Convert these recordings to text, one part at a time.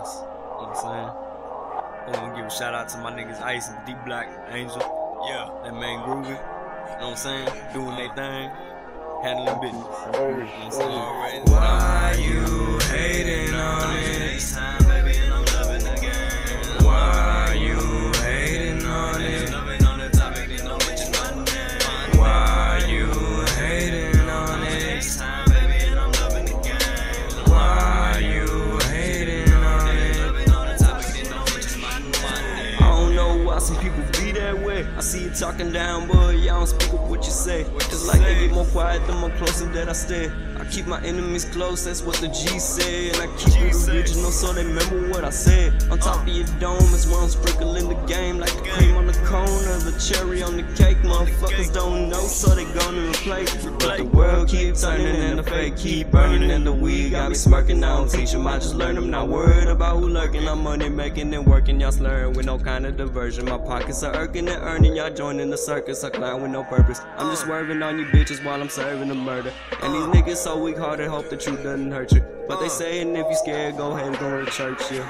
Thomas. You know what I'm saying? I wanna give a shout out to my niggas Ice and D Black, Angel. Yeah, that man groovy. You know what I'm saying? Doing their thing. Handling business. You know what I'm saying? Why you hating on it? This time, baby, and I'm loving the game. Why you hating on it? Loving on the topic, they don't mention my name. Why you hating on it? This time, baby, and I'm loving the game. Why you hating on it? Loving on the topic, they don't mention my name. I don't know why some people be that way. I see you talking down, but y'all don't speak up what you say. It's like they get more quiet the more closer that I stay. I keep my enemies close, that's what the G said. And I keep it original so they remember what I said. On top of your dome is where I'm sprinkling the game. Like the cream on the cone or the cherry on the cake. Motherfuckers don't know, so they gonna replace. But the world keep turning and the fake keep burning. And the weed got me smirking, I don't teach them, I just learn them. Not worried about who lurking, I'm money making and working. Y'all slurring with no kind of diversion. My pockets are irking and earning, y'all joining the circus. I clown with no purpose. I'm just swerving on you bitches while I'm serving the murder. And these niggas so weak hearted, hope the truth doesn't hurt you. But they saying if you scared, go ahead and go to church, yeah.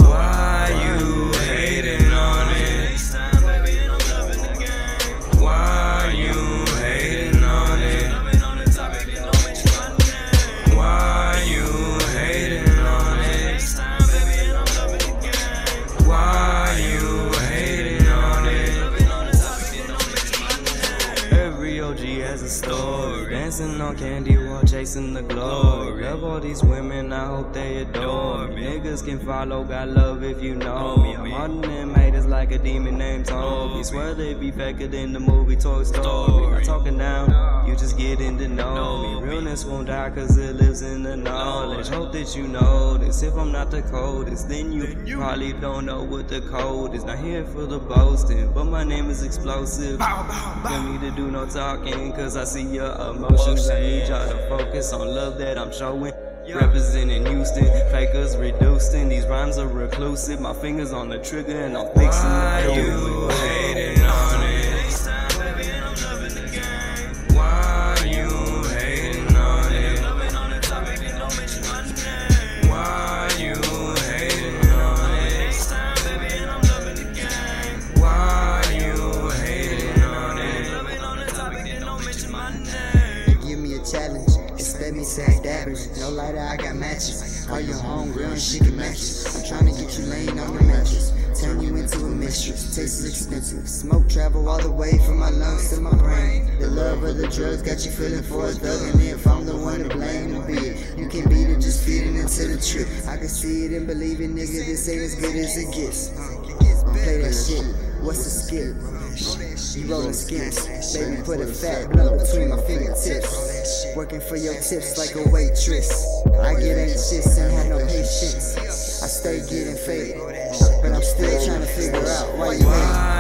Why you hating on it? This time, baby, and I'm loving the game. Why you hating on it? Loving on the topic, they don't mention my name. Why you hating on it? This time, baby, and I'm loving the game. Why you hating on it? Loving on the topic, they don't mention my name. Every OG has a story. Dancing on candy while chasing the glory. Love all these women, I hope they adore me. Niggas can follow, got love if you know me. I'm on them haters like a demon named Toby. Swear they be faker than the movie Toy Story. Not talking down, you just getting to know me. Realness won't die cause it lives in the knowledge. Hope that you know this. If I'm not the coldest, then you probably don't know what the code is. Not here for the boasting, but my name is explosive. Don't need to do no talking cause I see your emotions. I need y'all to focus on love that I'm showing. Representing Houston, fakers reducing. These rhymes are reclusive. My fingers on the trigger and I'm fixing Why the you hating on it? This time, baby, and I'm loving the game. Why you hating on it? Loving on the topic, they don't mention my name. Why you hating on it? This time, baby, and I'm loving the game. Why you hating on it? Loving on the topic, they don't mention my name. Give me a challenge, expect me to act average. No lighter, I got matches. Call your homegirl and she can match it. I'm trying to get you laying on the mattress. Turn you into a mistress, taste is expensive. Smoke travel all the way from my lungs to my brain. The love of the drugs got you feeling for a thug. And if I'm the one to blame, then be it. You can beat it, just feed it into the trip. I can see it and believe it, nigga, this ain't as good as it gets. Play that shit, what's the skill? You rolling skims, baby, put a fat blunt between my fingertips. Working for your tips like a waitress. I get anxious and have no patience. I stay getting faded, but I'm still trying to figure out why you hate.